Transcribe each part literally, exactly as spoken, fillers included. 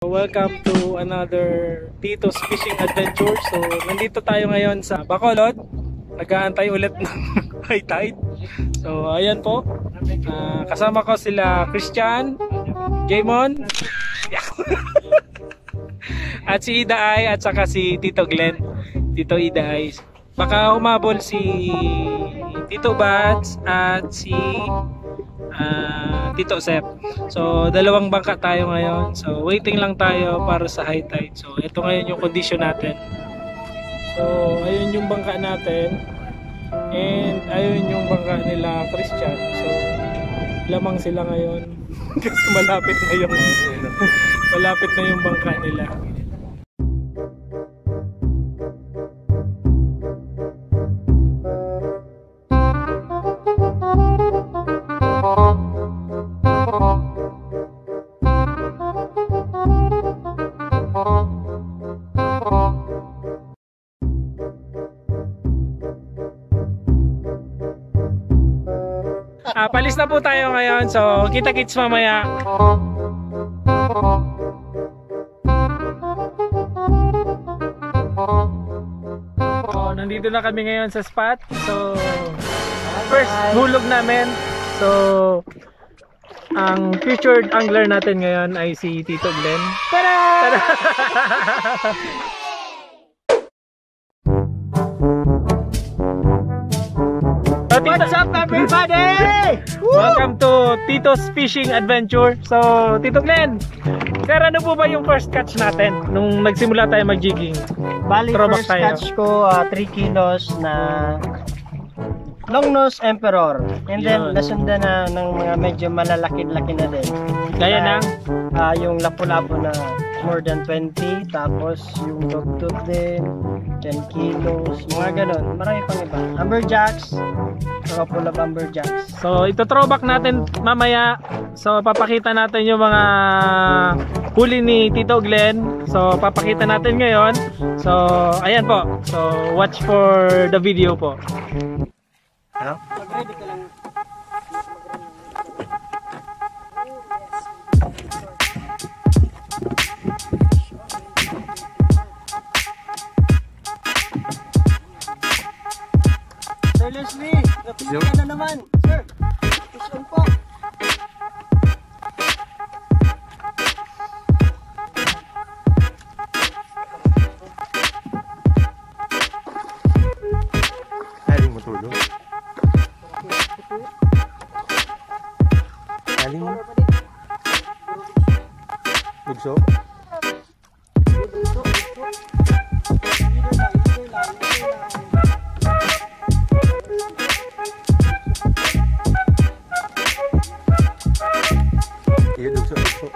Welcome to another Tito's Fishing Adventure. So, nandito tayo ngayon sa Bacolod. Nag-aantay ulit ng high tide. So, ayan po. Uh, kasama ko sila Christian, Jamon, at si Ida Ay, at saka si Tito Glenn. Tito Ida Ay. Baka humabol si Tito Bats at si Uh, Tito Sep. So dalawang bangka tayo ngayon. So waiting lang tayo para sa high tide. So ito ngayon yung condition natin. So ayun yung bangka natin. And ayun yung bangka nila Christian. So lamang sila ngayon. Kasi malapit na yung malapit na yung bangka nila. Ah, palis na po tayo ngayon. So, kita-kits mamaya. So, nandito na kami ngayon sa spot. So, first hulog namin. So, ang featured angler natin ngayon ay si Tito Glenn. Tada! Tada! What's up everybody? Welcome to Tito's Fishing Adventure. So, Tito Glenn, sir, ano po ba yung first catch natin nung nagsimula tayo mag-jigging? Bali, first tayo. catch ko uh, three kilos na longnose emperor. And then, Yun. nasundan na ng mga medyo malalaki-laki na din. Gaya ng? Uh, yung lapu-lapu na more than twenty. Tapos, yung dogtooth din. ten kilos. Mga ganon. Marami pang iba. Amberjacks. Couple of amberjacks. So, ito throwback natin mamaya. So, papakita natin yung mga huli ni Tito Glenn. So, papakita natin ngayon. So, ayan po. So, watch for the video po. Ano? Mag-ready ka lang. Sir Leslie, napili ka na naman. Sir, fish on po. Aling mo tulog. Aling mo. Bugso. Iya, bugso, bugso.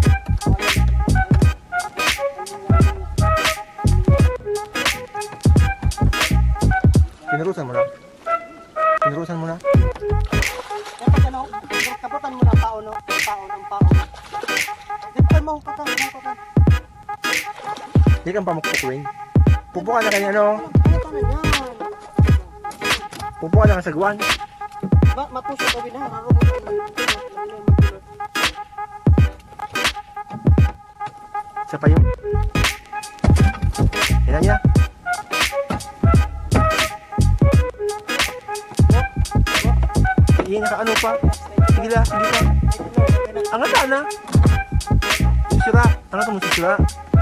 Pinurusan mo na. Pinurusan mo na. Kapag ano, kaputan mo na tao, no? Tao ng tao. Dito mo, patan, patan. Hindi kang pamukpukwing. Pupo ka na kanya, ano? Ano na yan? Pupo ka na sa guwan. Ba, matusok ka bin, ha? Isa pa yun. Yan niya. Sige, naka-ano pa. Sige lang, sige pa. Ang ata na. Susira. Ano ito mo susira?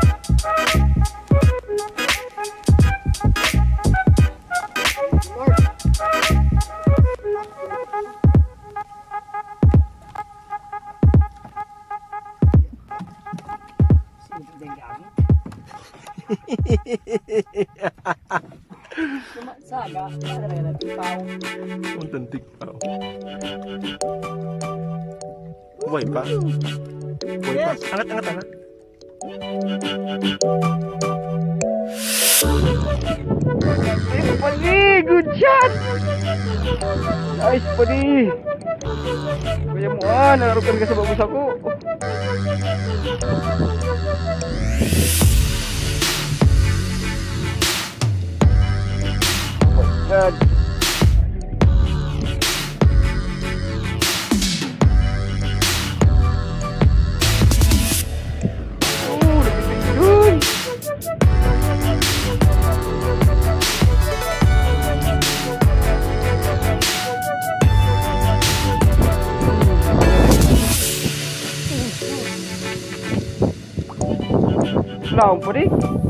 Saga, ada pau. Untantik pau. Buhay pa. Buhay pa. Angat, angat, angat. Nice pali! Good shot! Nice pali! Kaya mo ah, nalarukan ka sa babus ako. God. Laong po di.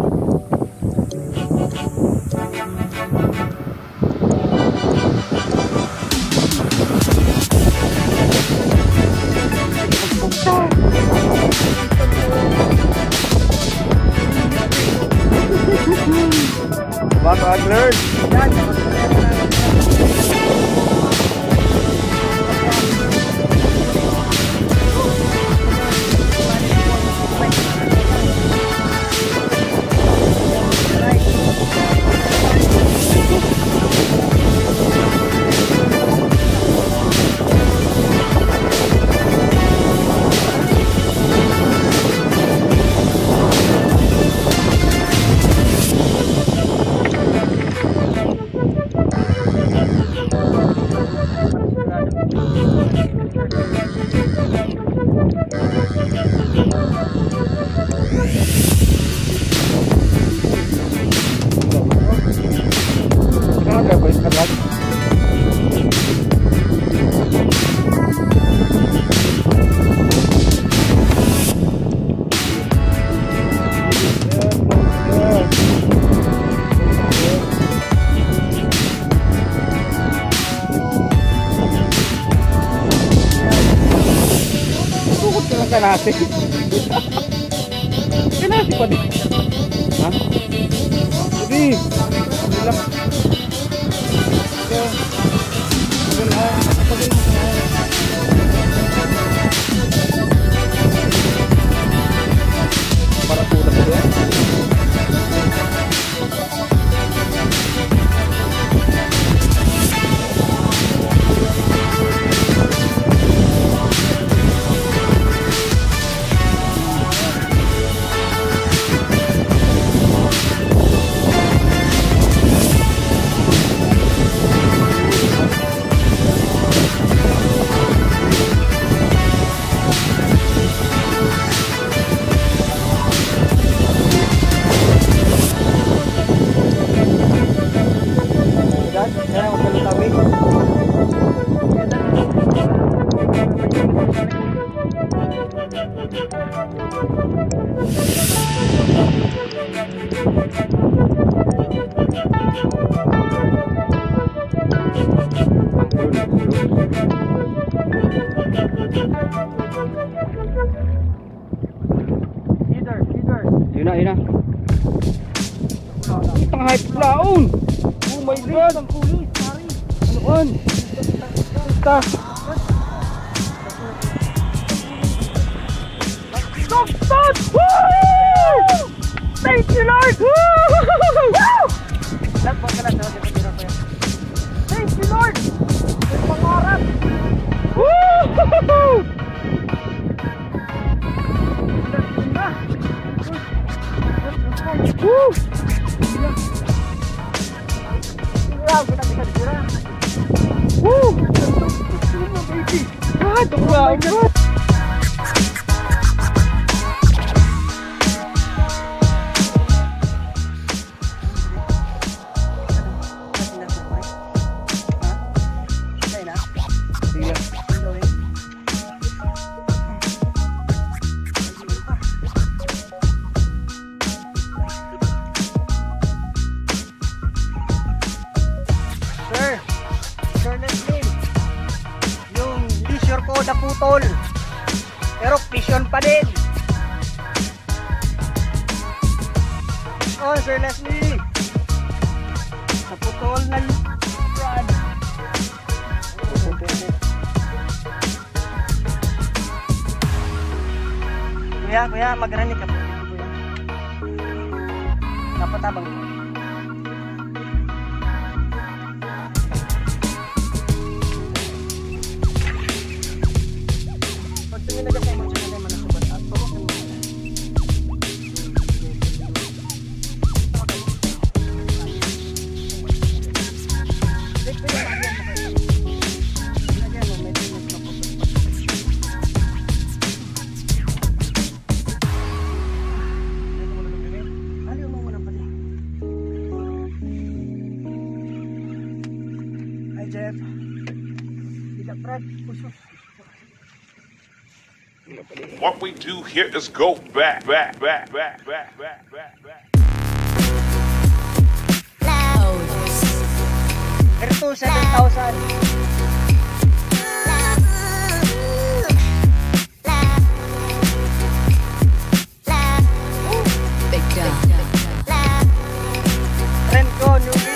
Bago anglers. Kanasi. Kanasi pa din. Ha? Hindi. Hindi lang. Para pula po yan. Yun na, yun na. Itang hype laon. Oh my god. Ang kulis, pari. Ano on? Basta. Stop, stop! Woo! Thank you, Lord! Woo! Lagbang ka lang sa ating pagkira ko yan. Thank you, Lord! May pangarap! Woo! Woo! Woo! God, wow! Naputol pero vision pa din. Oh, Sir Leslie, naputol na rod. Kuya, kuya, magrani ka po. Dapat abang mo. Jeff, tidak berat khusus. What we do here is go back, back, back, back, back, back, back, back. Ito, seven thousand. Trend ko, newbie.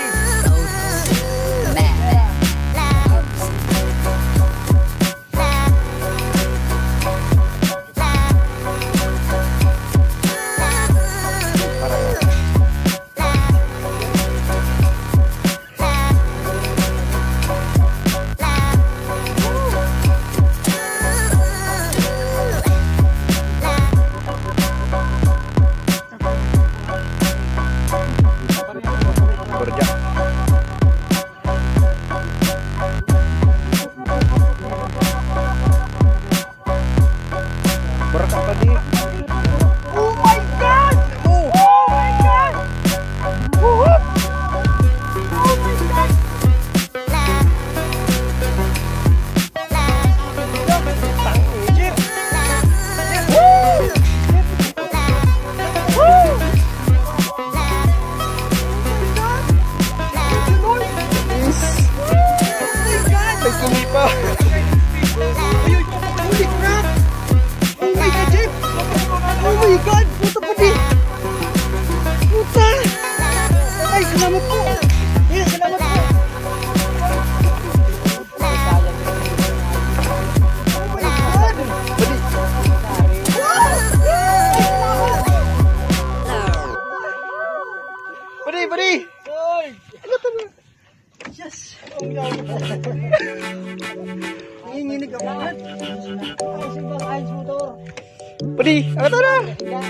Pwede, ano to na?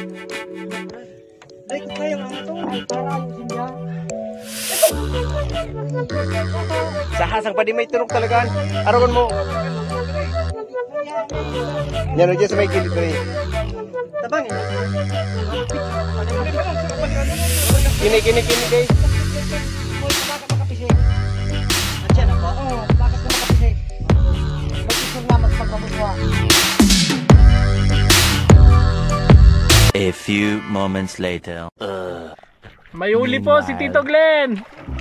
Ay, kaya nga ito. Ay, para ayusin niya. Sa hasang pwede may turok talaga. Aragon mo. Yan o dyan sa may kilid ko eh. Tabang eh. Kini, kini, kini guys. Bakit makapisi? Andiyan ako? Oo, bakit ka makapisi? Mag-isur na magpagpapuswa. A few moments later. Uh, May huli po si Tito Glenn.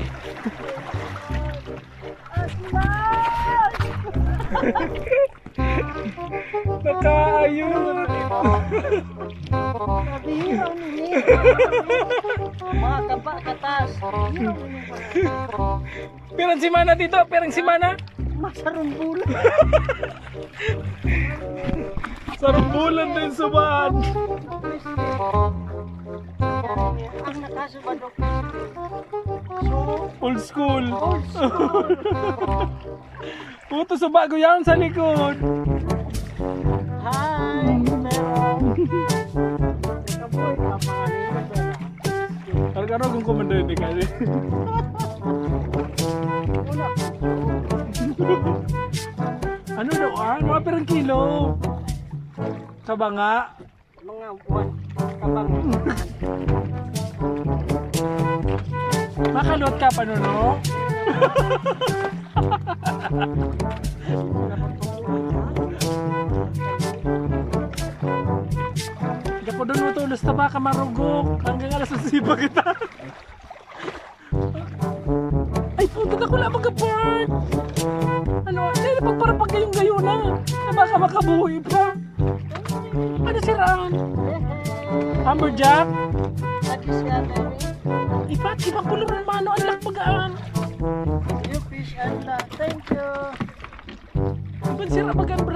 Nakaayun. Mga kaba, katas. Pirang si Mana dito, pirang si Mana. Masarong bulan. Sarong bulan din subaan. Ang nakasubadok. Old school. Old school. Puto sa bago yan sa likod. Hi, meron. Kaboy, kapanganin. Karang kung komando hindi kasi. Ano daw ah? Mga perang kilo. Kabanga. Mga buwan. Kabang. Makalot ka pa no? Hindi ko doon matulos na baka marugok. Hanggang alas nasiba kita. Ay puto ka ko lang mag-apart. Ano? Hindi na pagparapag kayong gayo na. Na baka makabuhi pa. Ano siraan? Amberjack? Lagis ka, baby. Ipat, ibang kulor ng mano. Ang lakpagaan. You fish and la. Thank you. Ibang sira bagan